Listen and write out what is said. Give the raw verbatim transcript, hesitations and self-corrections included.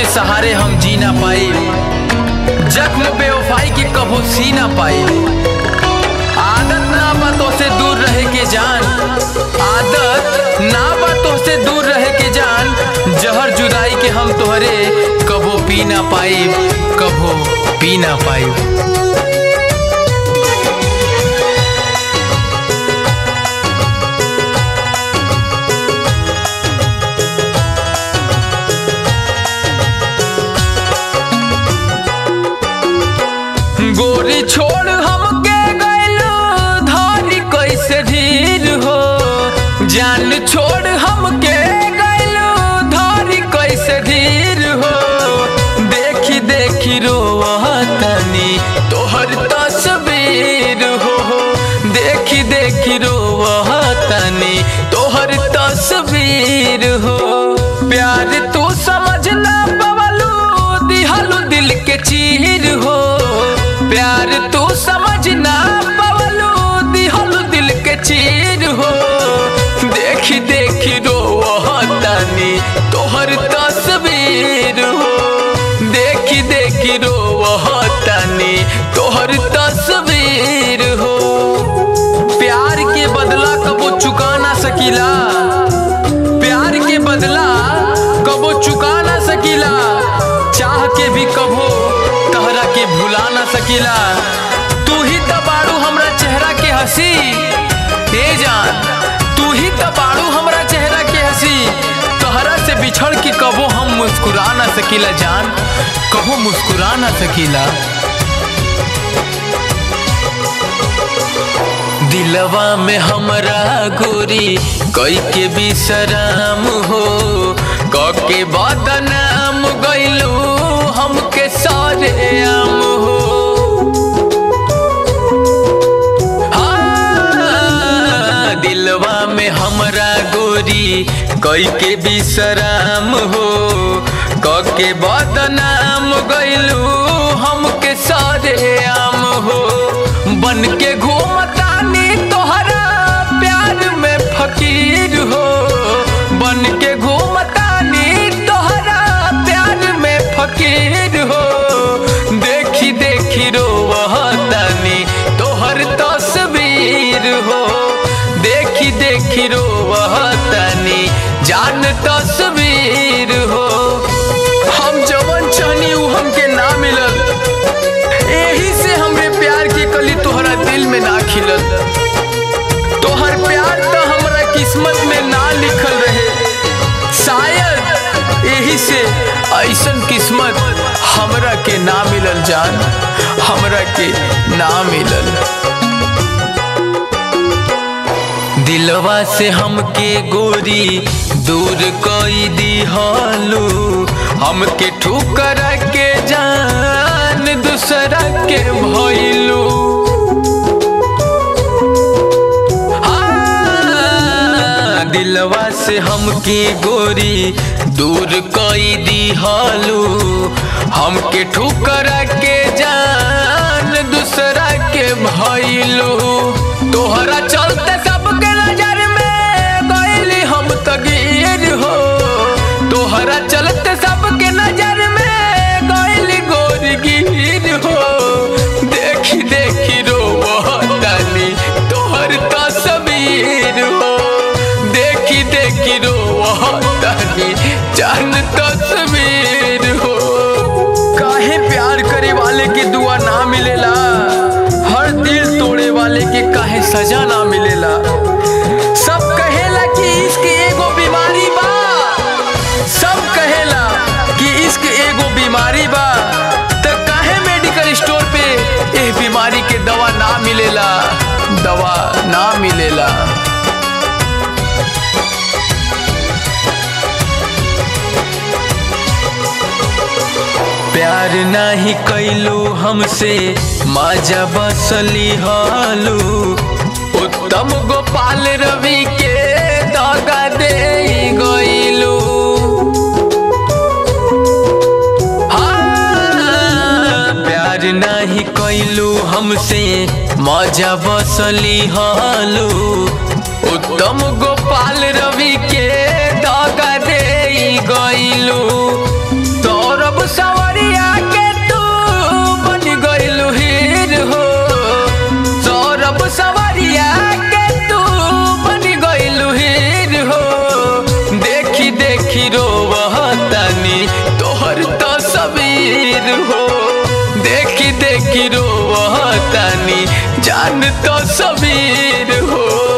के सहारे हम जी ना पाए, जख्म बेवफाई के कबो सी ना पाए। आदत ना बातों से दूर रहे के जान, आदत ना बातों से दूर रहे के जान। जहर जुदाई के हम तोहरे कबो पी ना पाए, कबो पी ना पाए। गोरी छोड़ हमके गइलो धारी कैसे धीर हो, जान छोड़ हमके गइलो धारी कैसे धीर हो। देखी देखी रोवतनी तोहर तस्वीर हो, देखी देखी रोवतनी तोहर तस्वीर हो। प्यार तू समझ ना पवलू दिहलू दिल के चीर हो, प्यार तू समझ ना पवलू दिहलू दिल के चीर हो। देखी देखी रोवतनी तोहर तस्वीर हो, देखी देखी रोवतनी तोहर तस्वीर हो। प्यार के बदला कबो चुका ना सकीला, प्यार के बदला कबो चुका ना सकीला। चाह के भी कबो तहरा के भुला ना सकीला। तू ही तो बाड़ू हमरा चेहरा के हंसी, ए जान तू ही तो बाड़ू हमरा चेहरा के हंसी। तहरा से बिछड़ के कबो हम मुस्कुरा ना सकीला जान, कबो मुस्कुरा ना सकीला। दिलवा में हमरा गोरी कई के बिसराम हो, कके बदनाम गइलू हमके सारे आम हो। हाँ, दिलवा में हमरा गोरी कई के बिसराम हो, कके बदनाम गइलू हमके सारे आम हो। बन के घूमतानी तोहरा प्यार में फकीर हो, बन के घूमतानी तोहरा प्यार में फकीर हो। देखी देखी रोवतनी तोहर तस्वीर हो, देखी देखी रोवतनी जान तस्वीर हो। हम जवन चाहनी उ हमके ना मिलल, यही से हमरे प्यार के कली तोहरा दिल में ना खिलल। तोहर प्यार तो हमरा किस्मत में ना लिखल रहे, शायद यही से ऐसन किस्मत हमरा के ना मिलल जान, हमरा के ना मिलल। दिलवा से हमके गोरी दूर कोई दिहलू, हमके ठुकर के जान दूसरा के भइलू। दिलवा से हमके गोरी दूर कोई दिहलू, हमके ठुकर के जान दूसरा के भइलू। तोहरा चलते सबके नजर में गइली हम तगीर हो, तोहरा चलते सबके नजर में गइली गोरी गिर हो। देखी देखी रोवतनी तोहर तस्वीर हो, देखी देखी रोवतनी जान तस्वीर हो। काहे प्यार करे वाले के दुआ ना मिलेला, हर दिल तोड़े वाले के काहे सजा ना मिलेला। सब कहेला कि इश्क एगो बीमारी बा, सब कहेला कि इश्क एगो बीमारी बा, त काहे मेडिकल स्टोर पे एह बीमारी के दवा ना मिलेला, दवा ना मिलेला। प्यार नाही कैलू हमसे माजा बसली हालू, उत्तम गोपाल रवि के दगा दे गइलू। हाँ, प्यार नाही कैलू हमसे माजा बसली हालू, उत्तम गोपाल रवि के दगा दे गइलू। तोर देखी देखी रोवतानी जान तो सबीर हो।